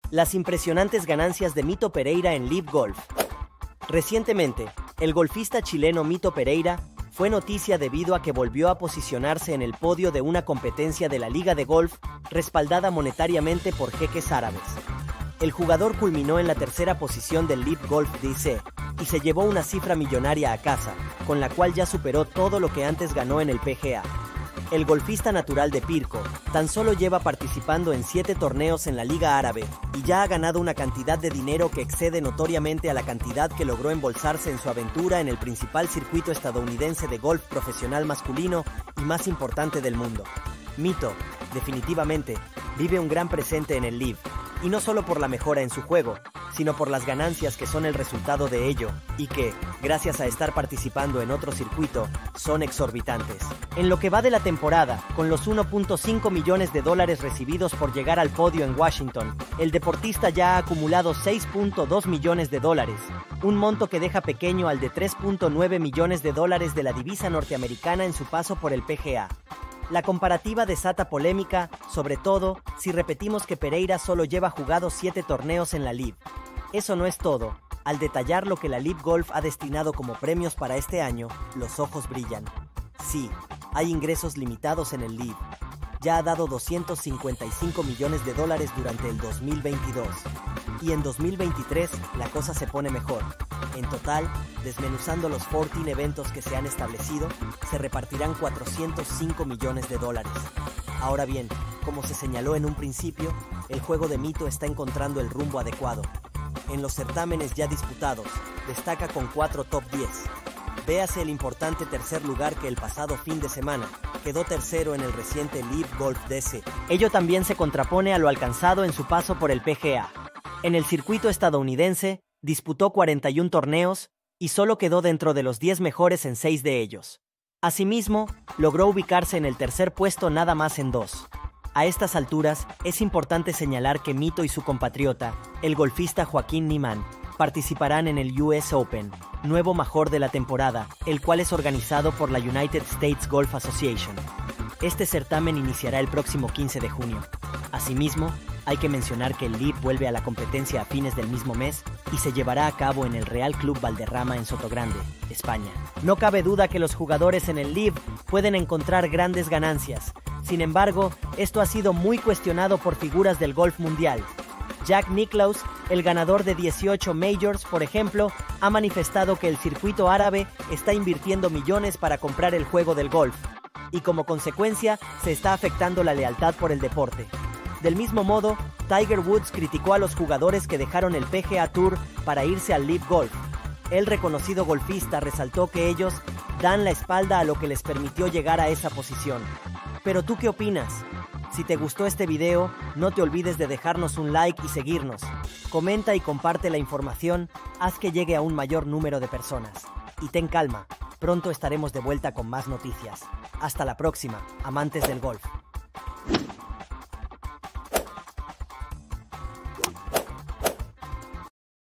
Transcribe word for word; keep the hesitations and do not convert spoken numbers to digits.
Las impresionantes ganancias de Mito Pereira en Live Golf. Recientemente, el golfista chileno Mito Pereira fue noticia debido a que volvió a posicionarse en el podio de una competencia de la Liga de Golf, respaldada monetariamente por jeques árabes. El jugador culminó en la tercera posición del Live Golf D C y se llevó una cifra millonaria a casa, con la cual ya superó todo lo que antes ganó en el P G A. El golfista natural de Pirco tan solo lleva participando en siete torneos en la Liga Árabe y ya ha ganado una cantidad de dinero que excede notoriamente a la cantidad que logró embolsarse en su aventura en el principal circuito estadounidense de golf profesional masculino y más importante del mundo. Mito, definitivamente, vive un gran presente en el Live, y no solo por la mejora en su juego, sino por las ganancias que son el resultado de ello, y que, gracias a estar participando en otro circuito, son exorbitantes. En lo que va de la temporada, con los uno punto cinco millones de dólares recibidos por llegar al podio en Washington, el deportista ya ha acumulado seis punto dos millones de dólares, un monto que deja pequeño al de tres punto nueve millones de dólares de la divisa norteamericana en su paso por el P G A. La comparativa desata polémica, sobre todo si repetimos que Pereira solo lleva jugados siete torneos en la Live. Eso no es todo. Al detallar lo que la Live Golf ha destinado como premios para este año, los ojos brillan. Sí, hay ingresos limitados en el Live. Ya ha dado doscientos cincuenta y cinco millones de dólares durante el dos mil veintidós. Y en dos mil veintitrés la cosa se pone mejor. En total, desmenuzando los catorce eventos que se han establecido, se repartirán cuatrocientos cinco millones de dólares. Ahora bien, como se señaló en un principio, el juego de Mito está encontrando el rumbo adecuado. En los certámenes ya disputados, destaca con cuatro top diez. Véase el importante tercer lugar que el pasado fin de semana quedó tercero en el reciente Live Golf D C. Ello también se contrapone a lo alcanzado en su paso por el P G A. En el circuito estadounidense, disputó cuarenta y uno torneos y solo quedó dentro de los diez mejores en seis de ellos. Asimismo, logró ubicarse en el tercer puesto nada más en dos. A estas alturas, es importante señalar que Mito y su compatriota, el golfista Joaquín Niemann, participarán en el U S Open, nuevo major de la temporada, el cual es organizado por la United States Golf Association. Este certamen iniciará el próximo quince de junio. Asimismo, hay que mencionar que el Live vuelve a la competencia a fines del mismo mes y se llevará a cabo en el Real Club Valderrama en Sotogrande, España. No cabe duda que los jugadores en el Live pueden encontrar grandes ganancias. Sin embargo, esto ha sido muy cuestionado por figuras del golf mundial. Jack Nicklaus, el ganador de dieciocho Majors, por ejemplo, ha manifestado que el circuito árabe está invirtiendo millones para comprar el juego del golf, y como consecuencia se está afectando la lealtad por el deporte. Del mismo modo, Tiger Woods criticó a los jugadores que dejaron el P G A Tour para irse al Live Golf. El reconocido golfista resaltó que ellos dan la espalda a lo que les permitió llegar a esa posición. ¿Pero tú qué opinas? Si te gustó este video, no te olvides de dejarnos un like y seguirnos. Comenta y comparte la información, haz que llegue a un mayor número de personas. Y ten calma, pronto estaremos de vuelta con más noticias. Hasta la próxima, amantes del golf.